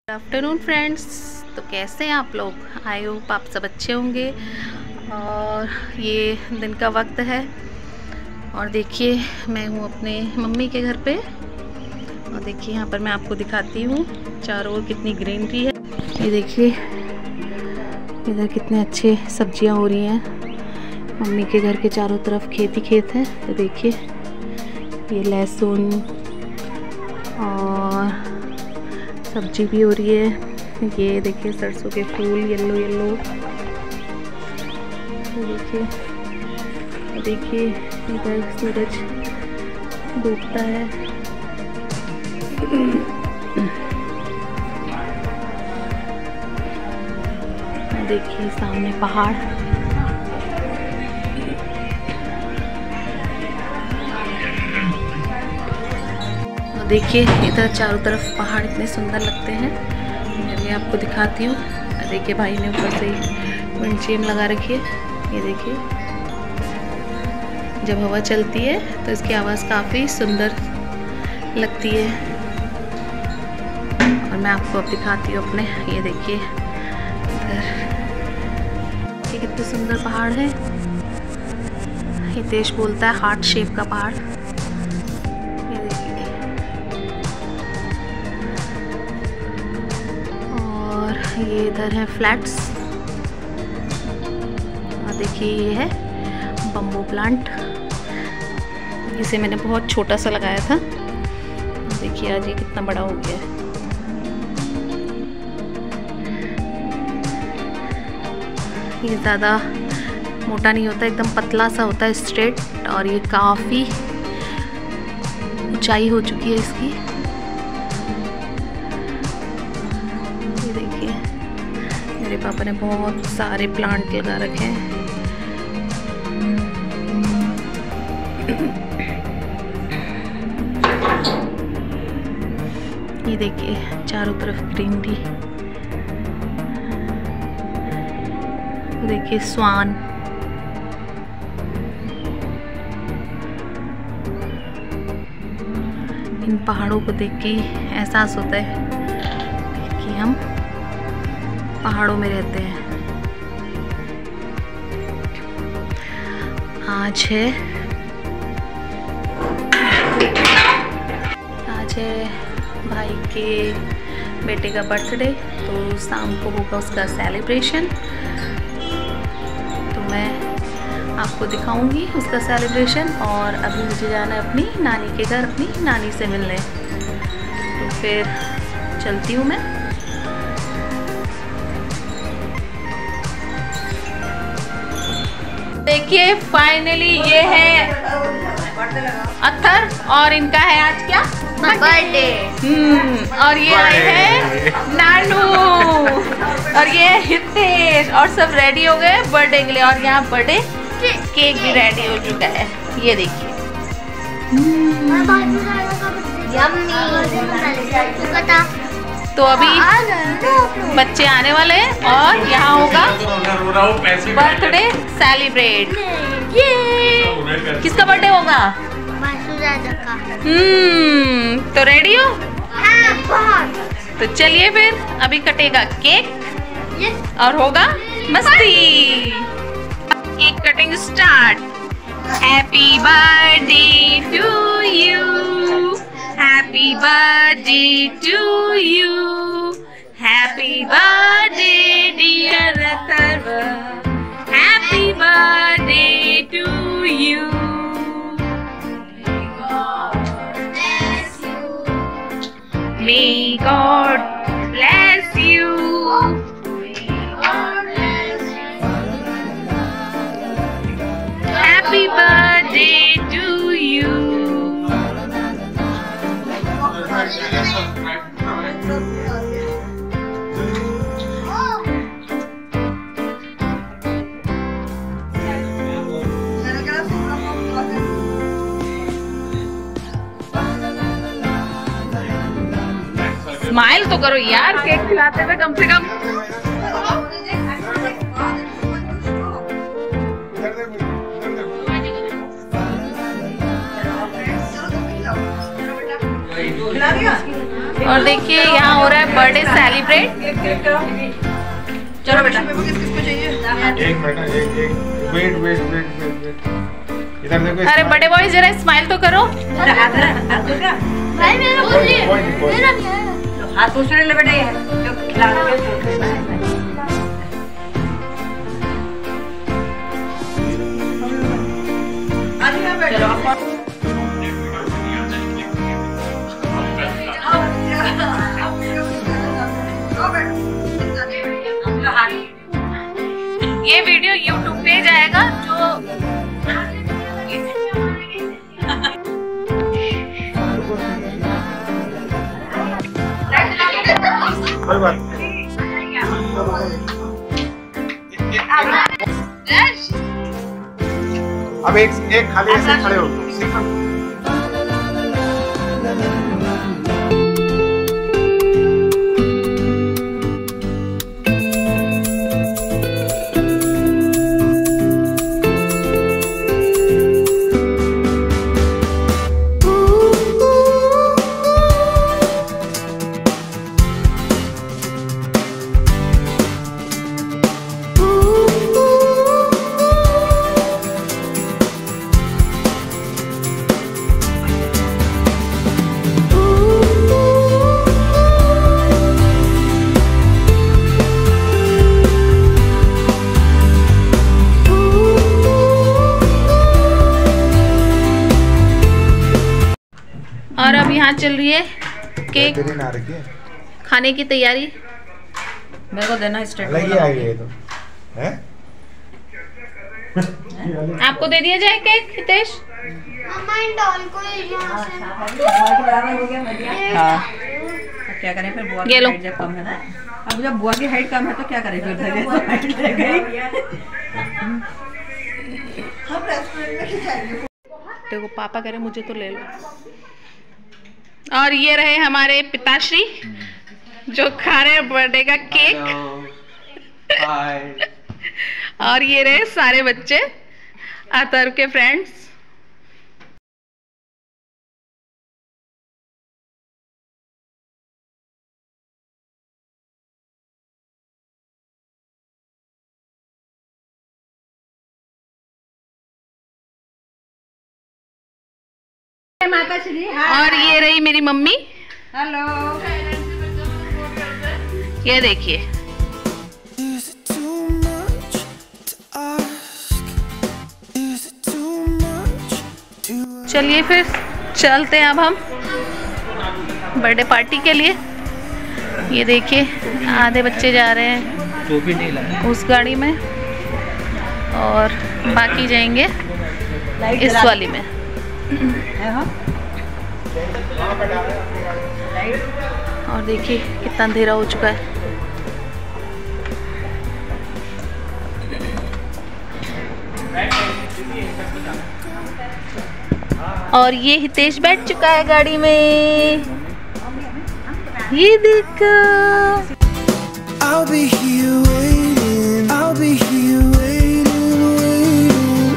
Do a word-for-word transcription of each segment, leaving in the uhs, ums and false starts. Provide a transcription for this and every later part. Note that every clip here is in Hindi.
Good afternoon friends. तो कैसे हैं आप लोग? आई होप आप सब अच्छे होंगे। और ये दिन का वक्त है और देखिए मैं हूँ अपने मम्मी के घर पे। और देखिए यहाँ पर मैं आपको दिखाती हूँ चारों ओर कितनी ग्रीनरी है। ये देखिए इधर कितने अच्छे सब्जियाँ हो रही हैं। मम्मी के घर के चारों तरफ खेत ही खेत है। तो देखिए ये लहसुन और सब्जी भी हो रही है। ये देखिए सरसों के फूल येलो येलो। देखिए देखिए इधर सूरज डूबता है। देखिए सामने पहाड़। देखिए इधर चारों तरफ पहाड़ इतने सुंदर लगते हैं। मैं भी आपको दिखाती हूँ। देखिए भाई ने ऊपर से विंडशील्ड लगा रखी है। ये देखिए जब हवा चलती है तो इसकी आवाज़ काफ़ी सुंदर लगती है। और मैं आपको अब दिखाती हूँ अपने। ये देखिए इधर ये कितने सुंदर पहाड़ है। हितेश बोलता है हार्ट शेप का पहाड़। ये इधर है फ्लैट्स। और देखिए ये है बम्बू प्लांट। इसे मैंने बहुत छोटा सा लगाया था। देखिए आज ये कितना बड़ा हो गया है। ये ज़्यादा मोटा नहीं होता, एकदम पतला सा होता है, स्ट्रेट। और ये काफ़ी ऊंचाई हो चुकी है इसकी। मेरे पापा ने बहुत सारे प्लांट लगा रखे हैं। ये देखिए चारों तरफ ग्रीनरी। देखिए स्वान। इन पहाड़ों को देख के एहसास होता है कि हम पहाड़ों में रहते हैं। आज है आज है भाई के बेटे का बर्थडे। तो शाम को होगा उसका सेलिब्रेशन। तो मैं आपको दिखाऊंगी उसका सेलिब्रेशन। और अभी मुझे जाना है अपनी नानी के घर, अपनी नानी से मिलने। तो फिर चलती हूँ मैं। देखिए फाइनली ये है अत्थर और इनका है आज क्या बर्थडे। हम्म और ये आए हैं नानू और ये हितेश और सब रेडी हो गए बर्थडे के लिए। और यहाँ बर्थडे केक भी रेडी हो चुका है। ये देखिए तो अभी बच्चे आने वाले हैं और यहाँ होगा बर्थडे सेलिब्रेट। ये किसका बर्थडे होगा? हम्म तो रेडी हो? तो चलिए फिर अभी कटेगा केक और होगा मस्ती। Cake cutting start. Happy birthday to you, happy birthday to you, happy birthday dear Atharv, happy birthday to you. May God bless you. Happy birthday to you. Smile तो करो यार केक खिलाते हुए कम से कम। और देखिए यहाँ हो रहा है बर्थडे सेलिब्रेट। सेलिब्रेट। चलो बेटा, किसको चाहिए? एक बेटा, एक एक wait wait wait wait wait इधर देखो। अरे बड़े बॉय जरा स्माइल तो करो। भाई मेरा बोल रही है, मेरा नहीं है। हाथ दूसरे ले बेटा, ये जो खिला रहे हैं। चलो ये वीडियो यूट्यूब पे जाएगा जो कोई बात। अब एक एक खाली ऐसे खड़े हो। और अब यहाँ चल रही है केक खाने की तैयारी। मेरे को देना स्टेट अलग ही आ गई तो हैं? आपको दे दिया जाए केक हितेश? मम्मा इन डॉल को यहाँ से हाँ, क्या करें फिर? बुआ की ये लो। हाइट जब कम है ना, अब जब बुआ की हाइट कम है तो क्या करें फिर? धीरे तो हाइट रह गई। देखो पापा कह रहे मुझे तो ले लो। और ये रहे हमारे पिताश्री जो खा रहे हैं बर्थडे का केक। और ये रहे सारे बच्चे अतर्व के फ्रेंड्स। माता श्री। और ये रही मेरी मम्मी। हेलो। ये देखिए चलिए फिर चलते हैं अब हम बर्थडे पार्टी के लिए। ये देखिए आधे बच्चे जा रहे हैं उस गाड़ी में और बाकी जाएंगे इस वाली में। और देखिए कितना अंधेरा हो चुका है। और ये हितेश बैठ चुका है गाड़ी में। ये देखो I'll be here waiting, I'll be here waiting, waiting.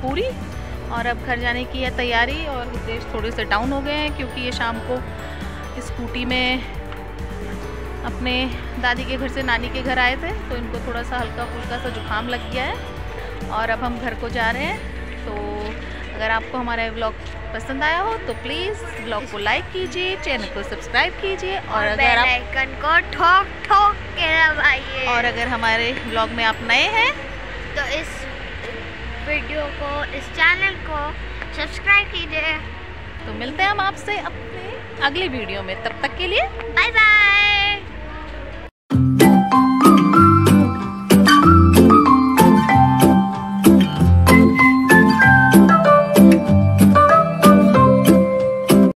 पूरी। और अब घर जाने की है तैयारी। और हितेश थोड़े से डाउन हो गए हैं क्योंकि ये शाम को स्कूटी में अपने दादी के घर से नानी के घर आए थे, तो इनको थोड़ा सा हल्का फुल्का सा जुकाम लग गया है। और अब हम घर को जा रहे हैं। तो अगर आपको हमारा व्लॉग पसंद आया हो तो प्लीज़ व्लॉग को लाइक कीजिए, चैनल को सब्सक्राइब कीजिए और अगर आप आइकन को ठोक ठोक के दबाइए। और अगर हमारे व्लॉग में आप नए हैं तो इस वीडियो को, इस चैनल को सब्सक्राइब कीजिए। तो मिलते हैं हम आपसे अपने अगली वीडियो में। तब तक के लिए बाय बाय।